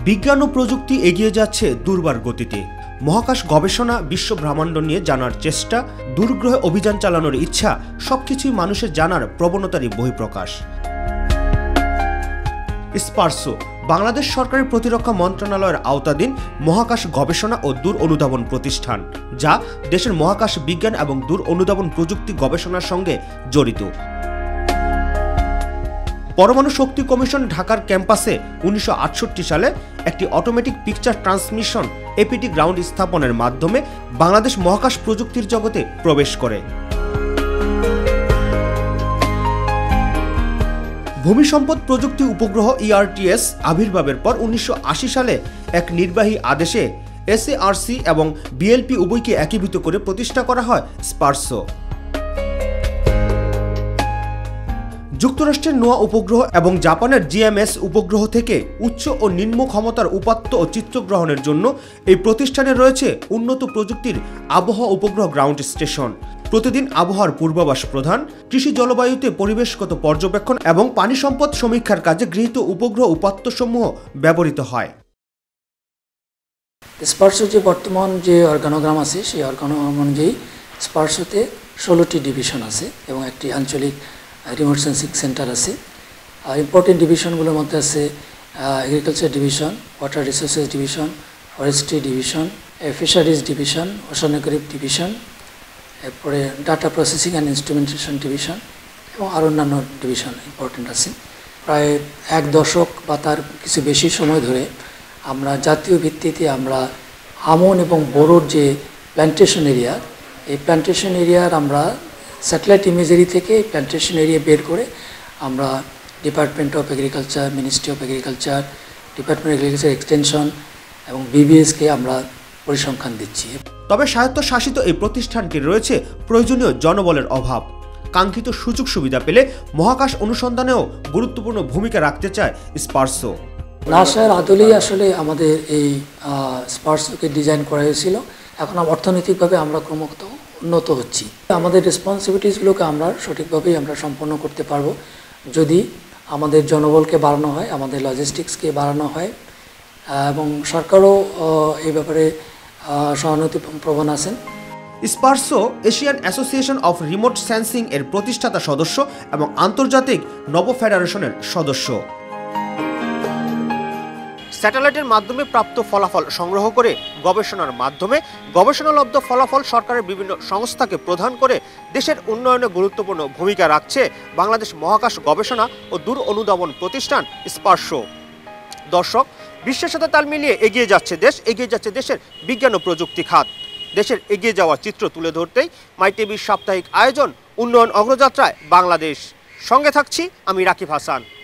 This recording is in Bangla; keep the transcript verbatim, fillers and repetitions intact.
বিজ্ঞান ও প্রযুক্তি এগিয়ে যাচ্ছে দুর্বার গতিতে। মহাকাশ গবেষণা, বিশ্ব ব্রহ্মাণ্ড নিয়ে জানার চেষ্টা, দূরগ্রহে অভিযান চালানোর ইচ্ছা সবকিছুই মানুষের জানার প্রবণতারই বহিঃপ্রকাশ। স্পার্সো বাংলাদেশ সরকারের প্রতিরক্ষা মন্ত্রণালয়ের আওতাধীন মহাকাশ গবেষণা ও দূর অনুধাবন প্রতিষ্ঠান, যা দেশের মহাকাশ বিজ্ঞান এবং দূর অনুধাবন প্রযুক্তি গবেষণার সঙ্গে জড়িত। পরমাণু শক্তি কমিশন ঢাকার ক্যাম্পাসে উনিশশো আটষট্টি সালে একটি automatic picture transmission APT ground স্থাপনের মাধ্যমে বাংলাদেশ মহাকাশ প্রযুক্তির জগতে প্রবেশ করে। ভূমি সম্পদ প্রযুক্তি উপগ্রহ ইআরটিএস আবির্ভাবের পর উনিশশো আশি সালে এক নির্বাহী আদেশে এসএআরসি এবং বিএলপি উভয়কে একীভূত করে প্রতিষ্ঠা করা হয় স্পার্সো। যুক্তরাষ্ট্রের নোয়া উপগ্রহ এবং জাপানের জিএমএস উপগ্রহ থেকে উচ্চ ও নিম্ন ক্ষমতার উপাত্ত ও চিত্রগ্রহণের জন্য এই প্রতিষ্ঠানে রয়েছে উন্নত প্রযুক্তির আবহাওয়া উপগ্রহ গ্রাউন্ড স্টেশন, প্রতিদিন আবহাওয়ার পূর্বাভাস প্রদান, কৃষি জলবায়ুতে পরিবেশগত পর্যবেক্ষণ এবং পানি সম্পদ সমীক্ষার কাজে গৃহীত উপগ্রহ উপাত্তসমূহ ব্যবহৃত হয়। স্পার্সো যে বর্তমান যে অর্গানোগ্রাম আছে সেই অর্গানোগ্রাম অনুযায়ী স্পার্সোতে ষোলোটি ডিভিশন আছে এবং একটি আঞ্চলিক রিমোট সেন্সিং সেন্টার আছে। ইম্পর্টেন্ট ডিভিশনগুলোর মধ্যে আছে agriculture division, water resources division, forestry division, fisheries division, oceanography division, এরপরে data processing and instrumentation division এবং আরও অন্যান্য ডিভিশন ইম্পর্টেন্ট আছে। প্রায় এক দশক বা তার কিছু বেশি সময় ধরে আমরা জাতীয় ভিত্তিতে আমরা আমন এবং বোরোর যে প্ল্যান্টেশন এরিয়া, এই প্ল্যান্টেশন এরিয়ার আমরা স্যাটেলাইট ইমেজারি থেকে প্ল্যান্টেশন এরিয়া বের করে আমরা department of agriculture, ministry of agriculture, department of agriculture extension এবং বিবিএসকে আমরা পরিসংখ্যান দিচ্ছি। তবে স্বায়ত্তশাসিত এই প্রতিষ্ঠানটির রয়েছে প্রয়োজনীয় জনবলের অভাব। কাঙ্ক্ষিত সুযোগ সুবিধা পেলে মহাকাশ অনুসন্ধানেও গুরুত্বপূর্ণ ভূমিকা রাখতে চায় স্পার্সো। নাসার আদলেই আসলে আমাদের এই স্পার্সোকে ডিজাইন করা হয়েছিল। এখন অর্থনৈতিকভাবে আমরা ক্রমাগত উন্নত হচ্ছি। আমাদের রেসপন্সিবিলিটিসগুলোকে আমরা সঠিকভাবেই আমরা সম্পন্ন করতে পারবো যদি আমাদের জনবলকে বাড়ানো হয়, আমাদের লজিস্টিক্সকে বাড়ানো হয় এবং সরকারও এই ব্যাপারে সহানুভূতি প্রবণ আছেন। SPARRSO Asian association of remote sensing এর প্রতিষ্ঠাতা সদস্য এবং আন্তর্জাতিক নব ফেডারেশনের সদস্য। স্যাটেলাইটের মাধ্যমে প্রাপ্ত ফলাফল সংগ্রহ করে গবেষণার মাধ্যমে গবেষণালব্ধ ফলাফল সরকারের বিভিন্ন সংস্থাকে প্রদান করে দেশের উন্নয়নে গুরুত্বপূর্ণ ভূমিকা রাখছে বাংলাদেশ মহাকাশ গবেষণা ও দূর অনুধাবন প্রতিষ্ঠান স্পার্সো। দর্শক, বিশ্বের সাথে তাল মিলিয়ে এগিয়ে যাচ্ছে দেশ, এগিয়ে যাচ্ছে দেশের বিজ্ঞান ও প্রযুক্তি খাত। দেশের এগিয়ে যাওয়ার চিত্র তুলে ধরতেই মাইটিভির সাপ্তাহিক আয়োজন উন্নয়ন অগ্রযাত্রায় বাংলাদেশ। সঙ্গে থাকছি আমি রাকিব হাসান।